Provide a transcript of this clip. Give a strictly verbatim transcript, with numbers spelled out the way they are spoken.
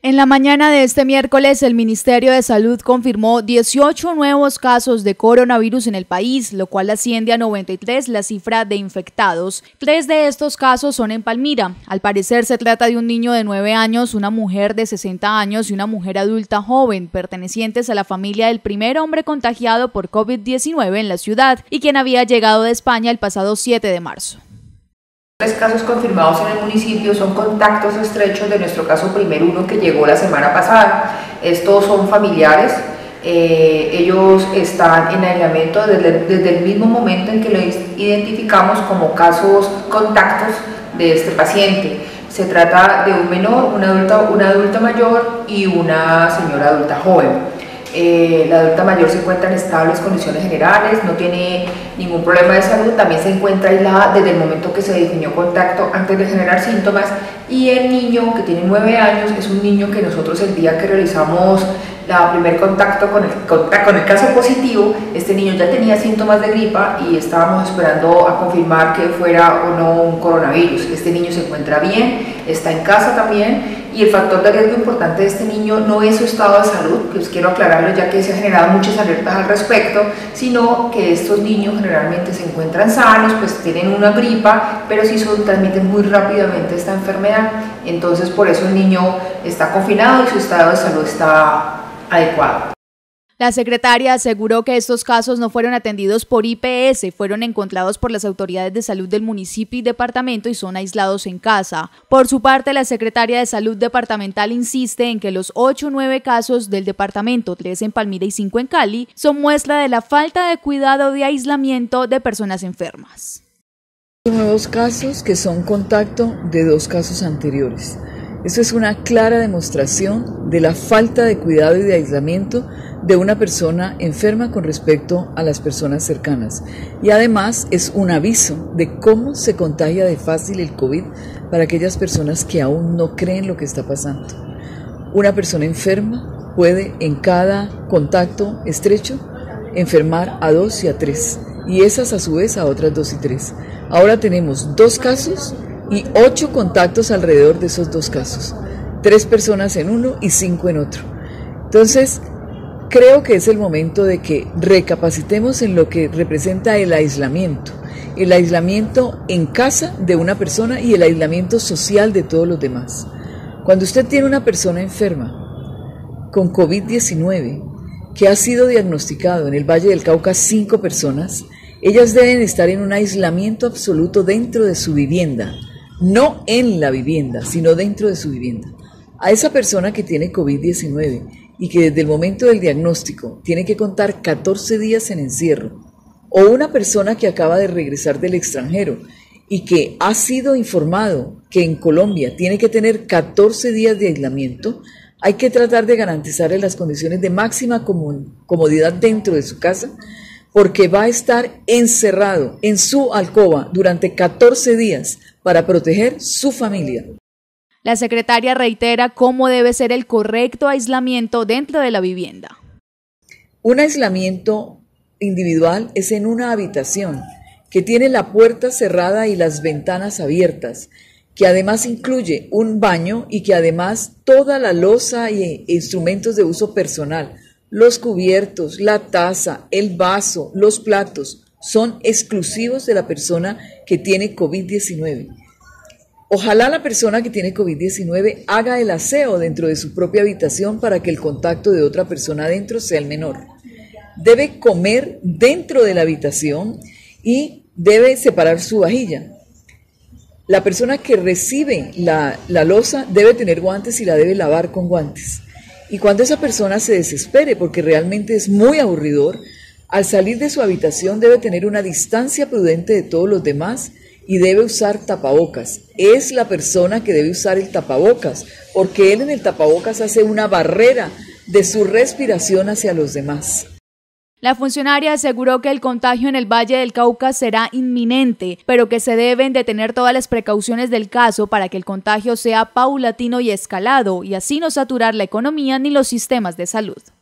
En la mañana de este miércoles, el Ministerio de Salud confirmó dieciocho nuevos casos de coronavirus en el país, lo cual asciende a noventa y tres la cifra de infectados. Tres de estos casos son en Palmira. Al parecer se trata de un niño de nueve años, una mujer de sesenta años y una mujer adulta joven, pertenecientes a la familia del primer hombre contagiado por COVID diecinueve en la ciudad y quien había llegado de España el pasado siete de marzo. Tres casos confirmados en el municipio son contactos estrechos de nuestro caso primer uno que llegó la semana pasada. Estos son familiares, eh, ellos están en aislamiento desde, desde el mismo momento en que lo identificamos como casos contactos de este paciente. Se trata de un menor, una adulta, una adulta mayor y una señora adulta joven. Eh, la adulta mayor se encuentra en estables condiciones generales, no tiene ningún problema de salud, también se encuentra aislada desde el momento que se definió contacto antes de generar síntomas, y el niño que tiene nueve años es un niño que nosotros el día que realizamos la primer contacto con el, con, con el caso positivo, este niño ya tenía síntomas de gripa y estábamos esperando a confirmar que fuera o no un coronavirus. Este niño se encuentra bien, está en casa también, y el factor de riesgo importante de este niño no es su estado de salud, pues quiero aclararlo ya que se han generado muchas alertas al respecto, sino que estos niños generalmente se encuentran sanos, pues tienen una gripa, pero sí son, transmiten muy rápidamente esta enfermedad. Entonces por eso el niño está confinado y su estado de salud está adecuado. La secretaria aseguró que estos casos no fueron atendidos por I P S, fueron encontrados por las autoridades de salud del municipio y departamento y son aislados en casa. Por su parte, la secretaria de Salud Departamental insiste en que los ocho o nueve casos del departamento, tres en Palmira y cinco en Cali, son muestra de la falta de cuidado de aislamiento de personas enfermas. Nuevos casos que son contacto de dos casos anteriores. Eso es una clara demostración de la falta de cuidado y de aislamiento de una persona enferma con respecto a las personas cercanas. Y además es un aviso de cómo se contagia de fácil el COVID para aquellas personas que aún no creen lo que está pasando. Una persona enferma puede en cada contacto estrecho enfermar a dos y a tres, y esas a su vez a otras dos y tres. Ahora tenemos dos casos y ocho contactos alrededor de esos dos casos, tres personas en uno y cinco en otro. Entonces, creo que es el momento de que recapacitemos en lo que representa el aislamiento, el aislamiento en casa de una persona y el aislamiento social de todos los demás. Cuando usted tiene una persona enferma con COVID diecinueve, que ha sido diagnosticado en el Valle del Cauca cinco personas, ellas deben estar en un aislamiento absoluto dentro de su vivienda, no en la vivienda, sino dentro de su vivienda. A esa persona que tiene COVID diecinueve y que desde el momento del diagnóstico tiene que contar catorce días en encierro, o una persona que acaba de regresar del extranjero y que ha sido informado que en Colombia tiene que tener catorce días de aislamiento, hay que tratar de garantizarle las condiciones de máxima comodidad dentro de su casa, porque va a estar encerrado en su alcoba durante catorce días para proteger su familia. La secretaria reitera cómo debe ser el correcto aislamiento dentro de la vivienda. Un aislamiento individual es en una habitación que tiene la puerta cerrada y las ventanas abiertas, que además incluye un baño y que además toda la loza y instrumentos de uso personal, los cubiertos, la taza, el vaso, los platos, son exclusivos de la persona que tiene COVID diecinueve. Ojalá la persona que tiene COVID diecinueve haga el aseo dentro de su propia habitación para que el contacto de otra persona adentro sea el menor. Debe comer dentro de la habitación y debe separar su vajilla. La persona que recibe la, la loza debe tener guantes y la debe lavar con guantes. Y cuando esa persona se desespere, porque realmente es muy aburridor, al salir de su habitación debe tener una distancia prudente de todos los demás y debe usar tapabocas. Es la persona que debe usar el tapabocas, porque él en el tapabocas hace una barrera de su respiración hacia los demás. La funcionaria aseguró que el contagio en el Valle del Cauca será inminente, pero que se deben de tener todas las precauciones del caso para que el contagio sea paulatino y escalado, y así no saturar la economía ni los sistemas de salud.